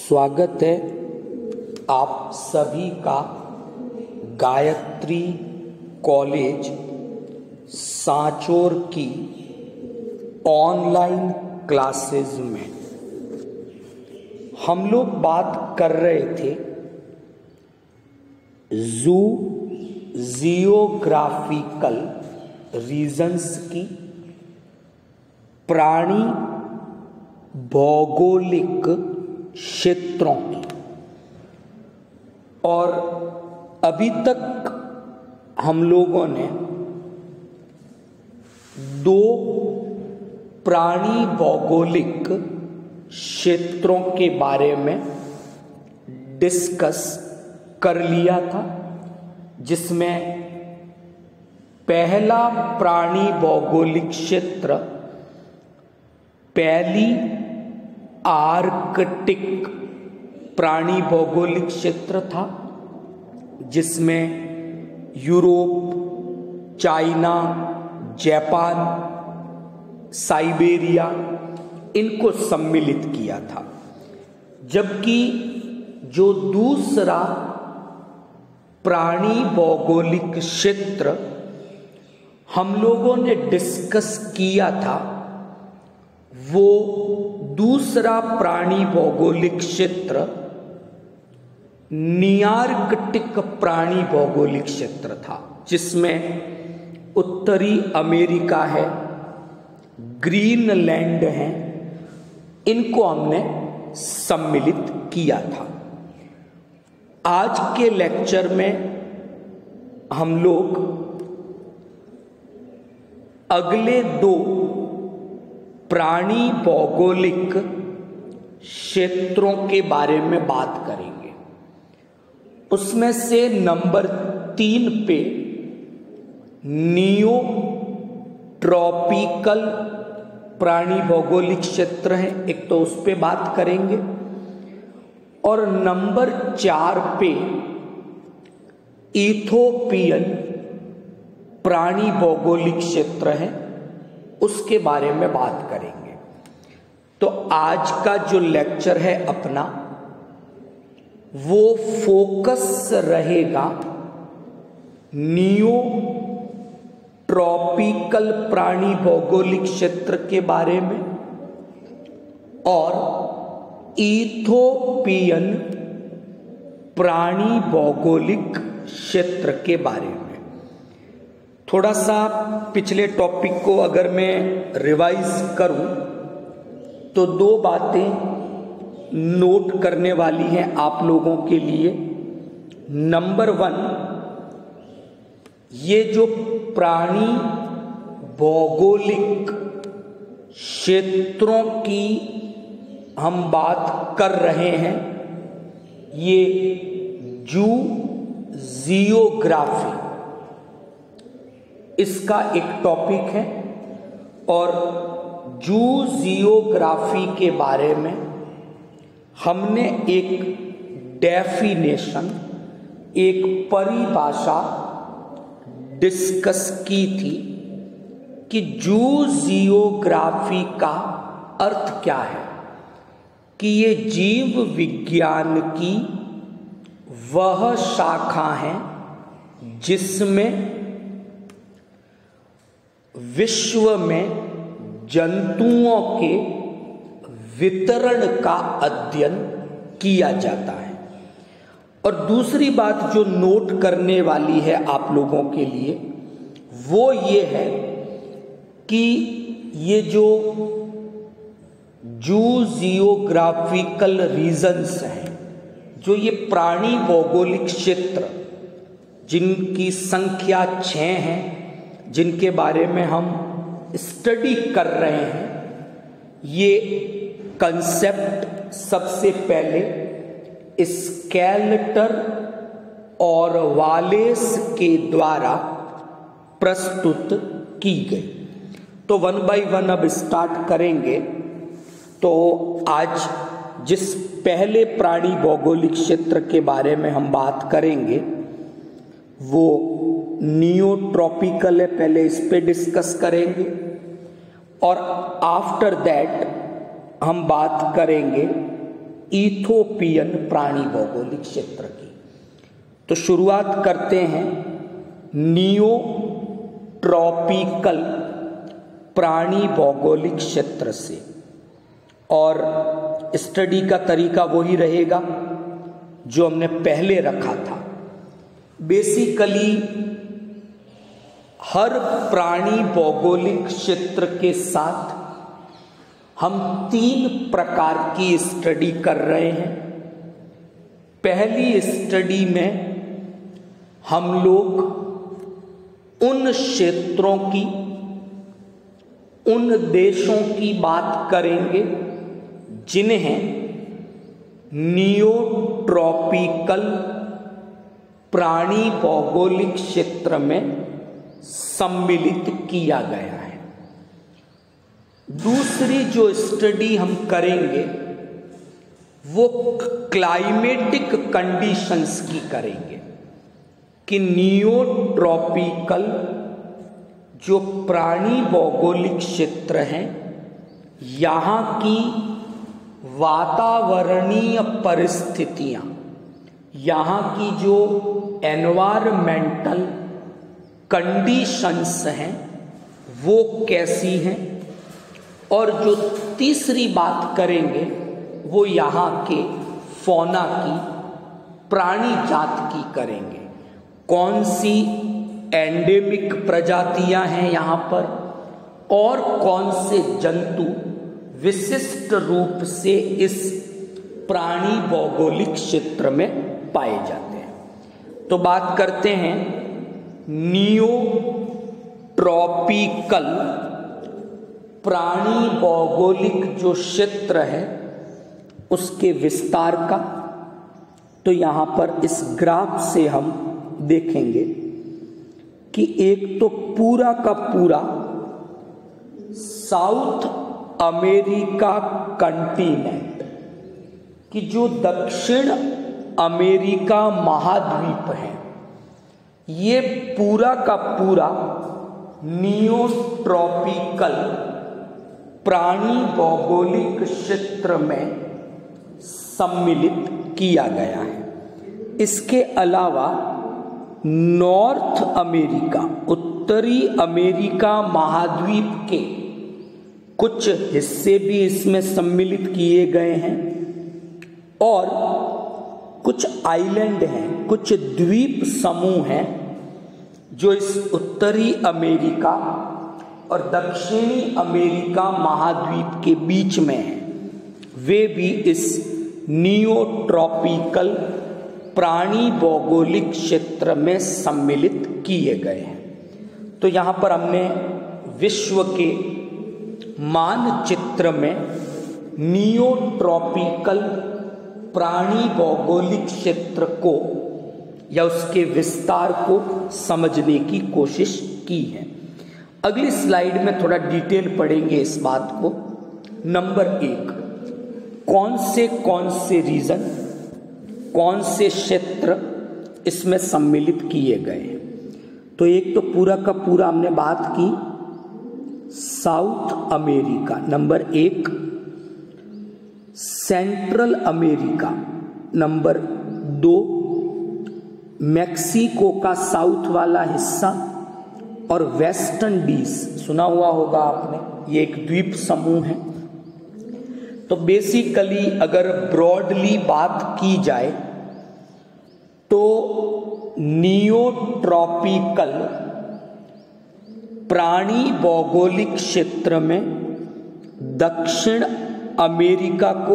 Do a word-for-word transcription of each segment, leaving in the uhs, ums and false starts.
स्वागत है आप सभी का गायत्री कॉलेज सांचौर की ऑनलाइन क्लासेस में। हम लोग बात कर रहे थे जू जियोग्राफिकल रीजन्स की, प्राणी भौगोलिक क्षेत्रों की। और अभी तक हम लोगों ने दो प्राणी भौगोलिक क्षेत्रों के बारे में डिस्कस कर लिया था, जिसमें पहला प्राणी भौगोलिक क्षेत्र पहली आर्कटिक प्राणी भौगोलिक क्षेत्र था, जिसमें यूरोप, चाइना, जापान, साइबेरिया इनको सम्मिलित किया था। जबकि जो दूसरा प्राणी भौगोलिक क्षेत्र हम लोगों ने डिस्कस किया था, वो दूसरा प्राणी भौगोलिक क्षेत्र नियार्कटिक प्राणी भौगोलिक क्षेत्र था, जिसमें उत्तरी अमेरिका है, ग्रीनलैंड है, इनको हमने सम्मिलित किया था। आज के लेक्चर में हम लोग अगले दो प्राणी भौगोलिक क्षेत्रों के बारे में बात करेंगे। उसमें से नंबर तीन पे नियो ट्रॉपिकल प्राणी भौगोलिक क्षेत्र है, एक तो उस पे बात करेंगे। और नंबर चार पे इथोपियन प्राणी भौगोलिक क्षेत्र है, उसके बारे में बात करेंगे। तो आज का जो लेक्चर है अपना, वो फोकस रहेगा नियो ट्रॉपिकल प्राणी भौगोलिक क्षेत्र के बारे में और इथोपियन प्राणी भौगोलिक क्षेत्र के बारे में। थोड़ा सा पिछले टॉपिक को अगर मैं रिवाइज करूं तो दो बातें नोट करने वाली हैं आप लोगों के लिए। नंबर वन, ये जो प्राणी भौगोलिक क्षेत्रों की हम बात कर रहे हैं, ये जू जियोग्राफी इसका एक टॉपिक है। और जू जियोग्राफी के बारे में हमने एक डेफिनेशन, एक परिभाषा डिस्कस की थी कि जू जियोग्राफी का अर्थ क्या है, कि ये जीव विज्ञान की वह शाखा है जिसमें विश्व में जंतुओं के वितरण का अध्ययन किया जाता है। और दूसरी बात जो नोट करने वाली है आप लोगों के लिए, वो ये है कि ये जो जू जियोग्राफिकल रीजन्स हैं, जो ये प्राणी भौगोलिक क्षेत्र जिनकी संख्या छः हैं, जिनके बारे में हम स्टडी कर रहे हैं, ये कंसेप्ट सबसे पहले स्केल्टर और वालेस के द्वारा प्रस्तुत की गई। तो वन बाय वन अब स्टार्ट करेंगे। तो आज जिस पहले प्राणी भौगोलिक क्षेत्र के बारे में हम बात करेंगे वो नियोट्रॉपिकल है, पहले इस पे डिस्कस करेंगे। और आफ्टर दैट हम बात करेंगे इथोपियन प्राणी भौगोलिक क्षेत्र की। तो शुरुआत करते हैं नियोट्रॉपिकल प्राणी भौगोलिक क्षेत्र से, और स्टडी का तरीका वही रहेगा जो हमने पहले रखा था। बेसिकली हर प्राणी भौगोलिक क्षेत्र के साथ हम तीन प्रकार की स्टडी कर रहे हैं। पहली स्टडी में हम लोग उन क्षेत्रों की, उन देशों की बात करेंगे जिन्हें नियोट्रॉपिकल प्राणी भौगोलिक क्षेत्र में सम्मिलित किया गया है। दूसरी जो स्टडी हम करेंगे वो क्लाइमेटिक कंडीशंस की करेंगे कि नियोट्रॉपिकल जो प्राणी भौगोलिक क्षेत्र हैं, यहाँ की वातावरणीय परिस्थितियाँ, यहाँ की जो एनवायरमेंटल कंडीशंस हैं वो कैसी हैं, और जो तीसरी बात करेंगे वो यहाँ के फौना की, प्राणी जात की करेंगे। कौन सी एंडेमिक प्रजातियां हैं यहाँ पर, और कौन से जंतु विशिष्ट रूप से इस प्राणी भौगोलिक क्षेत्र में पाए जाते हैं। तो बात करते हैं नियोट्रॉपिकल प्राणी भौगोलिक जो क्षेत्र है उसके विस्तार का। तो यहाँ पर इस ग्राफ से हम देखेंगे कि एक तो पूरा का पूरा साउथ अमेरिका कंटिनेंट कि जो दक्षिण अमेरिका महाद्वीप है, ये पूरा का पूरा नियोट्रॉपिकल प्राणी भौगोलिक क्षेत्र में सम्मिलित किया गया है। इसके अलावा नॉर्थ अमेरिका, उत्तरी अमेरिका महाद्वीप के कुछ हिस्से भी इसमें सम्मिलित किए गए हैं, और कुछ आइलैंड हैं, कुछ द्वीप समूह हैं जो इस उत्तरी अमेरिका और दक्षिणी अमेरिका महाद्वीप के बीच में हैं। वे भी इस नियोट्रॉपिकल प्राणी भौगोलिक क्षेत्र में सम्मिलित किए गए हैं। तो यहाँ पर हमने विश्व के मानचित्र में नियोट्रॉपिकल प्राणी भौगोलिक क्षेत्र को या उसके विस्तार को समझने की कोशिश की है। अगली स्लाइड में थोड़ा डिटेल पढ़ेंगे इस बात को। नंबर एक, कौन से कौन से रीजन, कौन से क्षेत्र इसमें सम्मिलित किए गए हैं। तो एक तो पूरा का पूरा हमने बात की साउथ अमेरिका, नंबर एक, सेंट्रल अमेरिका, नंबर दो, मैक्सिको का साउथ वाला हिस्सा, और वेस्ट इंडीज, सुना हुआ होगा आपने, ये एक द्वीप समूह है। तो बेसिकली अगर ब्रॉडली बात की जाए तो नियोट्रॉपिकल प्राणी भौगोलिक क्षेत्र में दक्षिण अमेरिका को,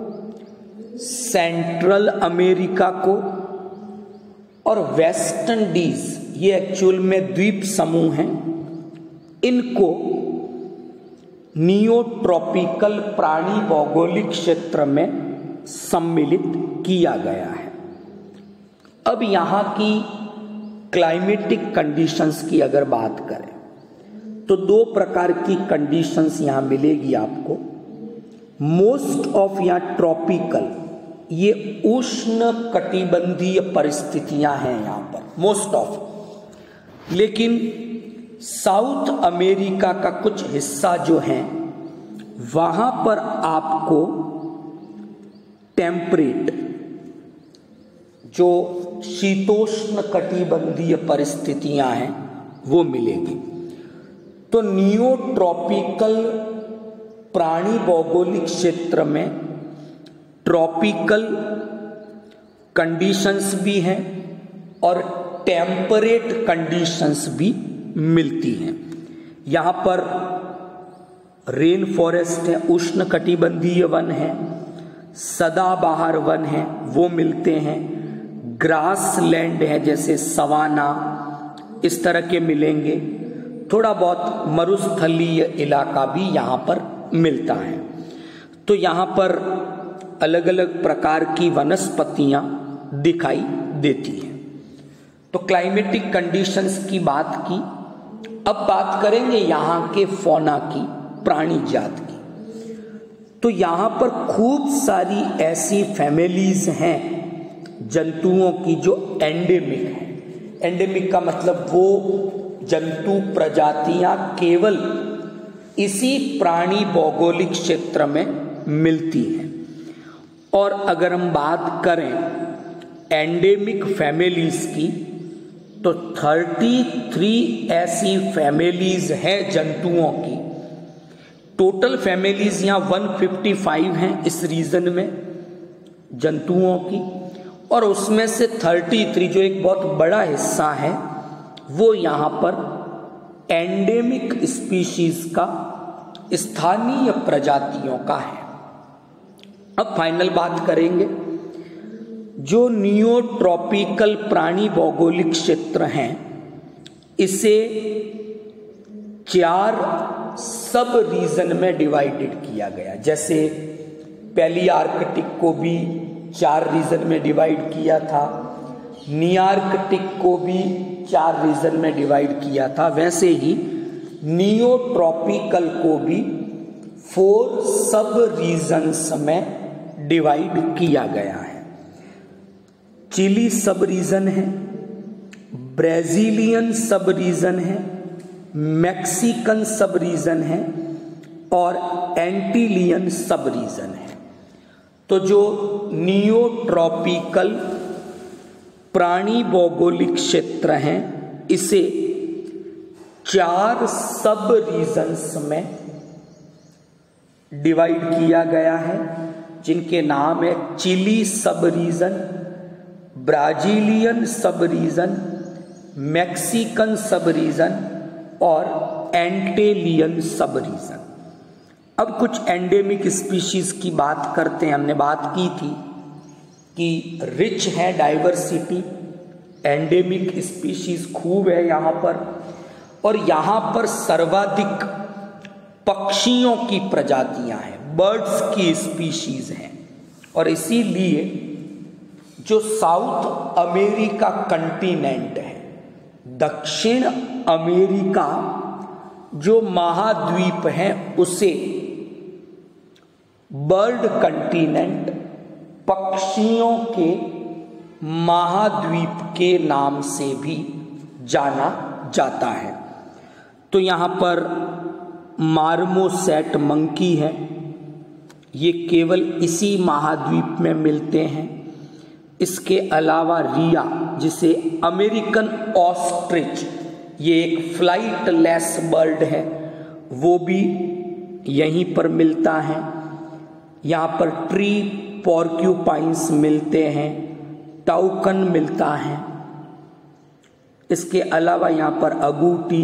सेंट्रल अमेरिका को और वेस्ट इंडीज, ये एक्चुअल में द्वीप समूह हैं, इनको नियोट्रॉपिकल प्राणी भौगोलिक क्षेत्र में सम्मिलित किया गया है। अब यहाँ की क्लाइमेटिक कंडीशंस की अगर बात करें तो दो प्रकार की कंडीशंस यहाँ मिलेगी आपको। मोस्ट ऑफ यहाँ ट्रॉपिकल, ये उष्ण कटिबंधीय परिस्थितियां हैं यहाँ पर, मोस्ट ऑफ। लेकिन साउथ अमेरिका का कुछ हिस्सा जो है वहां पर आपको टेम्परेट जो शीतोष्ण कटिबंधीय परिस्थितियां हैं वो मिलेगी। तो नियोट्रॉपिकल प्राणी भौगोलिक क्षेत्र में ट्रॉपिकल कंडीशंस भी हैं और टेम्परेट कंडीशंस भी मिलती हैं। यहाँ पर रेन फॉरेस्ट है, उष्ण कटिबंधीय वन है, सदाबहार वन है वो मिलते हैं, ग्रास लैंड है जैसे सवाना इस तरह के मिलेंगे, थोड़ा बहुत मरुस्थलीय इलाका भी यहाँ पर मिलता है। तो यहाँ पर अलग अलग प्रकार की वनस्पतियाँ दिखाई देती हैं। तो क्लाइमेटिक कंडीशंस की बात की। अब बात करेंगे यहाँ के फौना की, प्राणी जात की। तो यहाँ पर खूब सारी ऐसी फैमिलीज हैं जंतुओं की जो एंडेमिक हैं। एंडेमिक का मतलब वो जंतु प्रजातियां केवल इसी प्राणी भौगोलिक क्षेत्र में मिलती हैं। और अगर हम बात करें एंडेमिक फैमिलीज की तो तैंतीस ऐसी फैमिलीज हैं जंतुओं की। टोटल फैमिलीज यहाँ एक सौ पचपन हैं इस रीजन में जंतुओं की, और उसमें से तैंतीस जो एक बहुत बड़ा हिस्सा है वो यहाँ पर एंडेमिक स्पीशीज का, स्थानीय प्रजातियों का है। अब फाइनल बात करेंगे जो नियोट्रॉपिकल प्राणी भौगोलिक क्षेत्र हैं इसे चार सब रीजन में डिवाइडेड किया गया। जैसे पैलियार्कटिक को भी चार रीजन में डिवाइड किया था, नियार्कटिक को भी चार रीजन में डिवाइड किया था, वैसे ही नियोट्रॉपिकल को भी फोर सब रीजन्स में डिवाइड किया गया है। चिली सब रीजन है, ब्राजीलियन सब रीजन है, मैक्सिकन सब रीजन है और एंटीलियन सब रीजन है। तो जो नियोट्रॉपिकल प्राणी भौगोलिक क्षेत्र हैं इसे चार सब रीजन्स में डिवाइड किया गया है, जिनके नाम है Chile sub region, Brazilian sub region, Mexican sub region और एंटीलियन सब रीजन। अब कुछ एंडेमिक स्पीशीज की बात करते हैं। हमने बात की थी कि रिच है डाइवर्सिटी, एंडेमिक स्पीशीज खूब है यहाँ पर, और यहाँ पर सर्वाधिक पक्षियों की प्रजातियां हैं, बर्ड्स की स्पीशीज हैं। और इसीलिए जो साउथ अमेरिका कंटिनेंट है, दक्षिण अमेरिका जो महाद्वीप है उसे बर्ड कंटिनेंट, पक्षियों के महाद्वीप के नाम से भी जाना जाता है। तो यहाँ पर मार्मोसेट मंकी है, ये केवल इसी महाद्वीप में मिलते हैं। इसके अलावा रिया जिसे अमेरिकन ऑस्ट्रिच, ये एक फ्लाइटलेस बर्ड है, वो भी यहीं पर मिलता है। यहाँ पर ट्री पॉर्क्यूपाइन्स मिलते हैं, टाउकन मिलता है। इसके अलावा यहाँ पर अगूटी,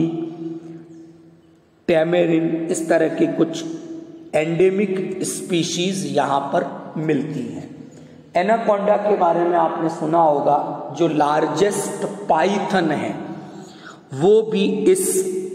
टैमेरिन, इस तरह के कुछ एंडेमिक स्पीशीज यहाँ पर मिलती हैं। एनाकोंडा के बारे में आपने सुना होगा, जो लार्जेस्ट पाइथन है वो भी इस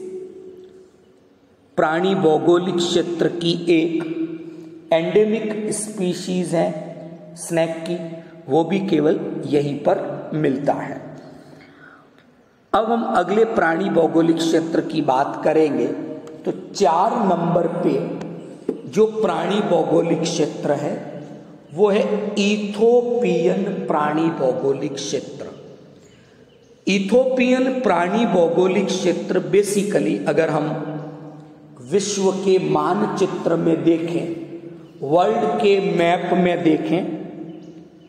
प्राणी भौगोलिक क्षेत्र की एक एंडेमिक स्पीशीज है स्नेक की, वो भी केवल यहीं पर मिलता है। अब हम अगले प्राणी भौगोलिक क्षेत्र की बात करेंगे तो चार नंबर पे जो प्राणी भौगोलिक क्षेत्र है वो है इथोपियन प्राणी भौगोलिक क्षेत्र। इथोपियन प्राणी भौगोलिक क्षेत्र बेसिकली अगर हम विश्व के मानचित्र में देखें, वर्ल्ड के मैप में देखें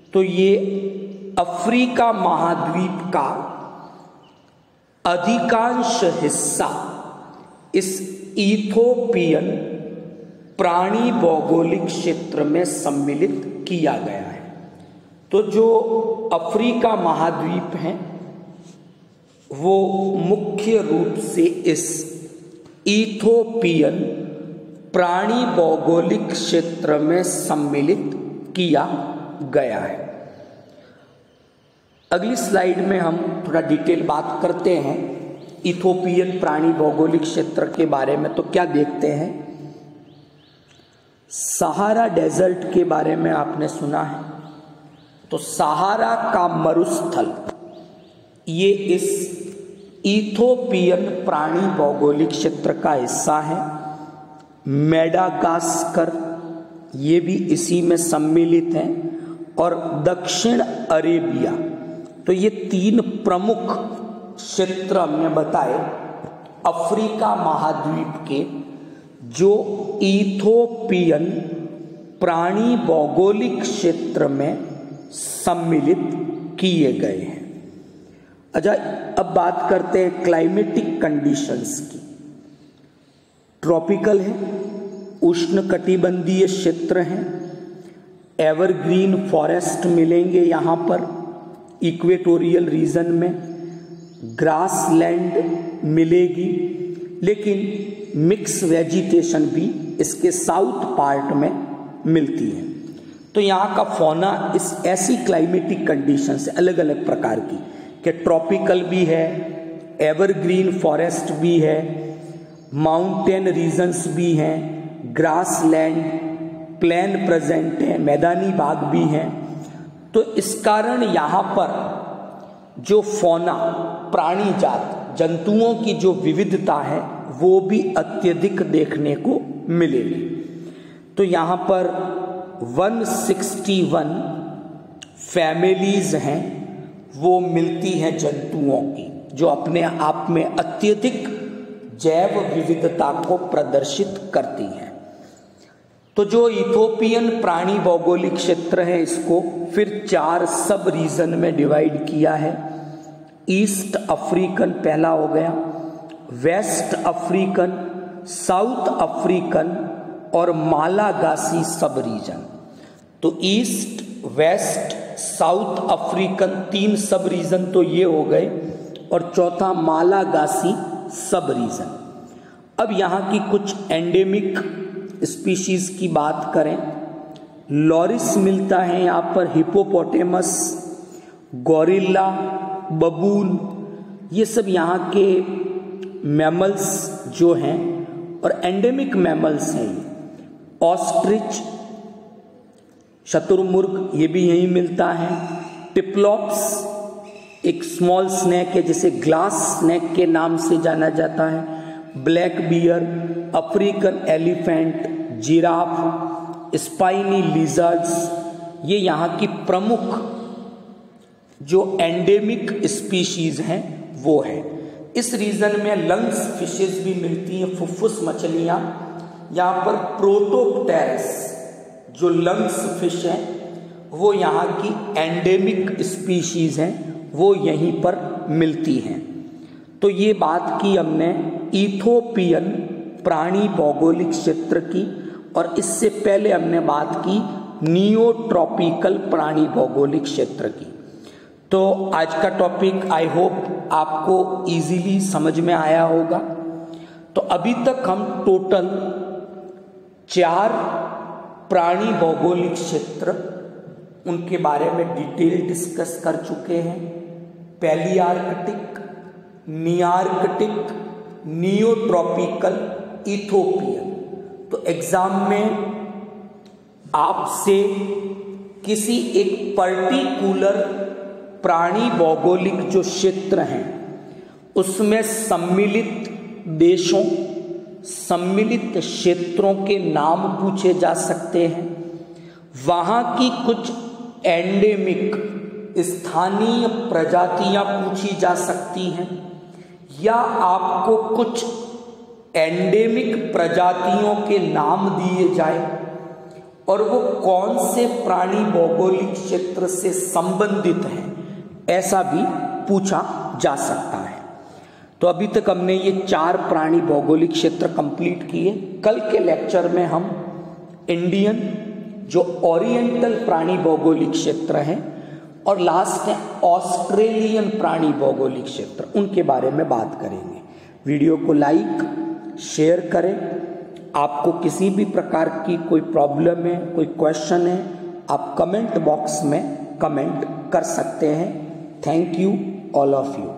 तो ये अफ्रीका महाद्वीप का अधिकांश हिस्सा इस इथोपियन प्राणी भौगोलिक क्षेत्र में सम्मिलित किया गया है। तो जो अफ्रीका महाद्वीप है वो मुख्य रूप से इस इथोपियन प्राणी भौगोलिक क्षेत्र में सम्मिलित किया गया है। अगली स्लाइड में हम थोड़ा डिटेल बात करते हैं इथोपियन प्राणी भौगोलिक क्षेत्र के बारे में। तो क्या देखते हैं, सहारा डेजर्ट के बारे में आपने सुना है। तो सहारा का मरुस्थल ये इस इथोपियन प्राणी भौगोलिक क्षेत्र का हिस्सा है। मेडागास्कर ये भी इसी में सम्मिलित है, और दक्षिण अरेबिया। तो ये तीन प्रमुख क्षेत्र हमने बताए अफ्रीका महाद्वीप के, जो इथोपियन प्राणी भौगोलिक क्षेत्र में सम्मिलित किए गए हैं। अच्छा, अब बात करते हैं क्लाइमेटिक कंडीशंस की। ट्रॉपिकल है, उष्णकटिबंधीय क्षेत्र हैं, एवरग्रीन फॉरेस्ट मिलेंगे यहाँ पर इक्वेटोरियल रीजन में, ग्रास लैंड मिलेगी, लेकिन मिक्स वेजिटेशन भी इसके साउथ पार्ट में मिलती है। तो यहाँ का फौना इस ऐसी क्लाइमेटिक कंडीशन से अलग अलग प्रकार की कि ट्रॉपिकल भी है, एवरग्रीन फॉरेस्ट भी है, माउंटेन रीजन्स भी हैं, ग्रास लैंड, प्लेन प्रेजेंट है, मैदानी भाग भी हैं। तो इस कारण यहाँ पर जो फौना प्राणी जात जंतुओं की जो विविधता है वो भी अत्यधिक देखने को मिलेगी। तो यहाँ पर एक सौ इकसठ फैमिलीज हैं वो मिलती हैं जंतुओं की, जो अपने आप में अत्यधिक जैव विविधता को प्रदर्शित करती हैं। तो जो इथोपियन प्राणी भौगोलिक क्षेत्र है इसको फिर चार सब रीजन में डिवाइड किया है। ईस्ट अफ्रीकन पहला हो गया, वेस्ट अफ्रीकन, साउथ अफ्रीकन और मालागासी सब रीजन। तो ईस्ट, वेस्ट, साउथ अफ्रीकन तीन सब रीजन तो ये हो गए, और चौथा मालागासी सब रीजन। अब यहाँ की कुछ एंडेमिक स्पीशीज की बात करें, लॉरिस मिलता है यहाँ पर, हिपोपोटेमस, गोरिल्ला, बबून, ये सब यहाँ के मैमल्स जो हैं और एंडेमिक मैमल्स हैं। ऑस्ट्रिच, शतुरमुर्ग ये भी यहीं मिलता है। टिप्लॉप्स एक स्मॉल स्नैक है जिसे ग्लास स्नैक के नाम से जाना जाता है। Black bear, African elephant, giraffe, spiny lizards, ये यहाँ की प्रमुख जो एंडेमिक स्पीशीज हैं वो है। इस रीजन में लंग्स फिशेस भी मिलती हैं, फुफ्फुस मछलियाँ। यहाँ पर प्रोटोप्टेरस जो लंग्स फिश हैं वो यहाँ की एंडेमिक स्पीशीज हैं, वो यहीं पर मिलती हैं। तो ये बात की हमने इथोपियन प्राणी भौगोलिक क्षेत्र की, और इससे पहले हमने बात की नियोट्रॉपिकल प्राणी भौगोलिक क्षेत्र की। तो आज का टॉपिक आई होप आपको इजीली समझ में आया होगा। तो अभी तक हम टोटल चार प्राणी भौगोलिक क्षेत्र उनके बारे में डिटेल डिस्कस कर चुके हैं। पैलियार्कटिक, नियार्कटिक, नियोट्रॉपिकल, इथोपियन। तो एग्जाम में आपसे किसी एक पर्टिकुलर प्राणी भौगोलिक जो क्षेत्र हैं उसमें सम्मिलित देशों, सम्मिलित क्षेत्रों के नाम पूछे जा सकते हैं। वहाँ की कुछ एंडेमिक स्थानीय प्रजातियां पूछी जा सकती हैं, या आपको कुछ एंडेमिक प्रजातियों के नाम दिए जाए और वो कौन से प्राणी भौगोलिक क्षेत्र से संबंधित हैं, ऐसा भी पूछा जा सकता है। तो अभी तक हमने ये चार प्राणी भौगोलिक क्षेत्र कंप्लीट किए। कल के लेक्चर में हम इंडियन जो ओरिएंटल प्राणी भौगोलिक क्षेत्र है और लास्ट है ऑस्ट्रेलियन प्राणी भौगोलिक क्षेत्र, उनके बारे में बात करेंगे। वीडियो को लाइक शेयर करें। आपको किसी भी प्रकार की कोई प्रॉब्लम है, कोई क्वेश्चन है, आप कमेंट बॉक्स में कमेंट कर सकते हैं। Thank you all of you.